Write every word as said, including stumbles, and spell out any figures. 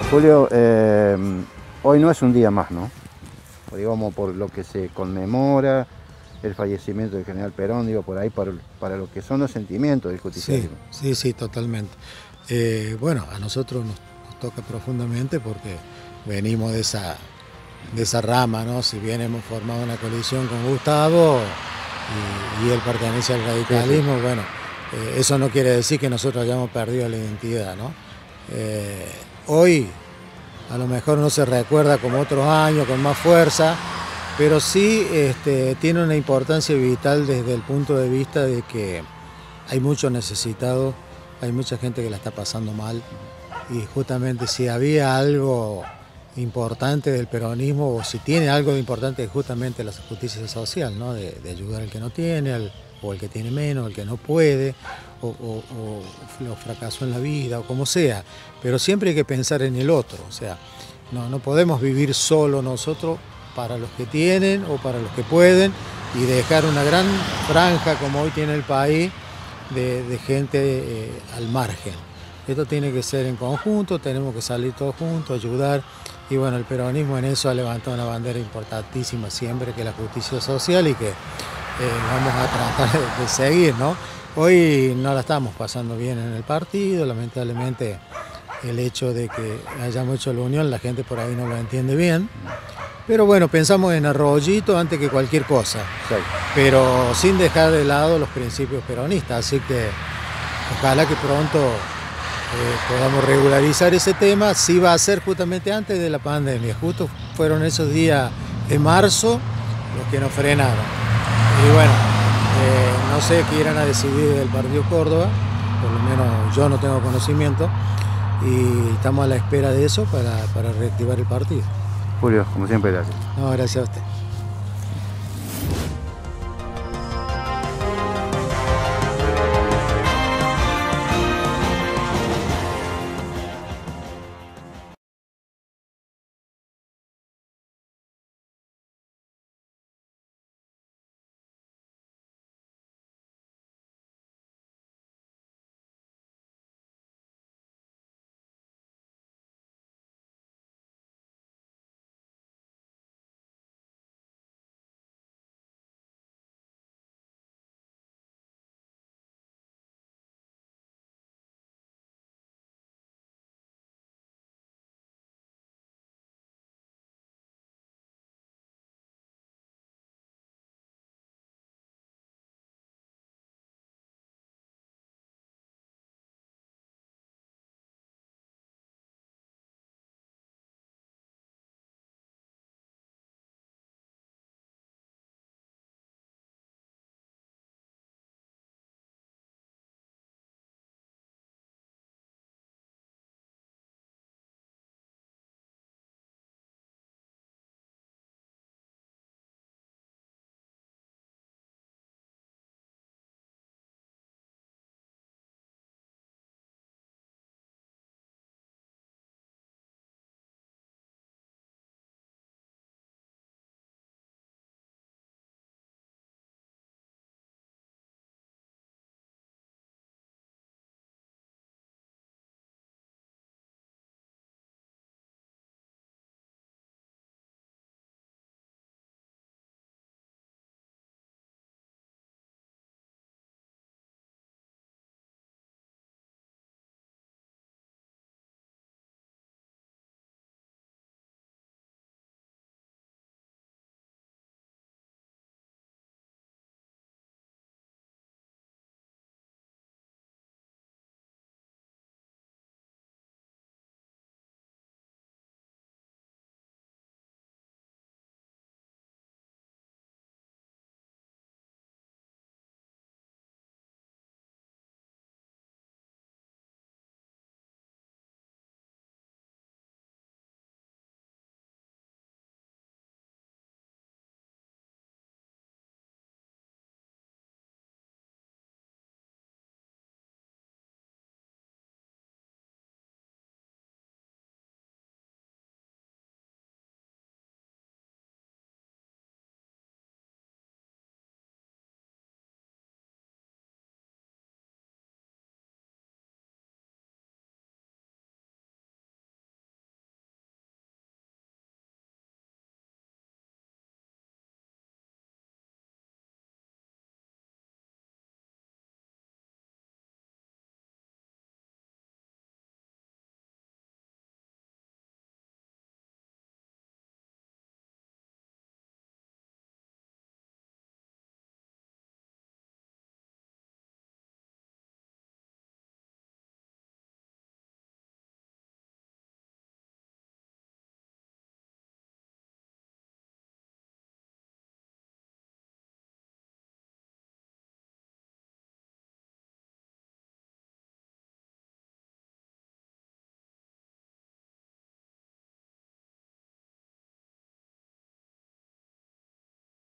Julio, eh, hoy no es un día más, ¿no? Digamos, por lo que se conmemora el fallecimiento del general Perón, digo, por ahí para, para lo que son los sentimientos del justicialismo. Sí, sí, sí, totalmente. Eh, bueno, a nosotros nos, nos toca profundamente porque venimos de esa, de esa rama, ¿no? Si bien hemos formado una coalición con Gustavo y, y él pertenece al radicalismo, sí, sí. Bueno, eh, eso no quiere decir que nosotros hayamos perdido la identidad, ¿no? Eh, hoy a lo mejor no se recuerda como otros años, con más fuerza, pero sí este, tiene una importancia vital desde el punto de vista de que hay muchos necesitados, hay mucha gente que la está pasando mal, y justamente si había algo importante del peronismo, o si tiene algo de importante, es justamente la justicia social, ¿no? de, de ayudar al que no tiene, al, o al que tiene menos, al que no puede, o, o, o lo fracasó en la vida, o como sea, pero siempre hay que pensar en el otro, o sea, no, no podemos vivir solo nosotros para los que tienen o para los que pueden, y dejar una gran franja como hoy tiene el país de, de gente eh, al margen. Esto tiene que ser en conjunto, tenemos que salir todos juntos, ayudar, y bueno, el peronismo en eso ha levantado una bandera importantísima siempre, que es la justicia social, y que eh, vamos a tratar de, de seguir, ¿no? Hoy no la estamos pasando bien en el partido, lamentablemente el hecho de que hayamos hecho la unión, la gente por ahí no lo entiende bien. Pero bueno, pensamos en Arroyito antes que cualquier cosa, sí, pero sin dejar de lado los principios peronistas, así que ojalá que pronto eh, podamos regularizar ese tema. Sí va a ser justamente antes de la pandemia, justo fueron esos días de marzo los que nos frenaron. Y bueno, eh, no sé qué irán a decidir del Partido Córdoba, por lo menos yo no tengo conocimiento, y estamos a la espera de eso para, para reactivar el partido. Julio, como siempre, gracias. No, gracias a usted.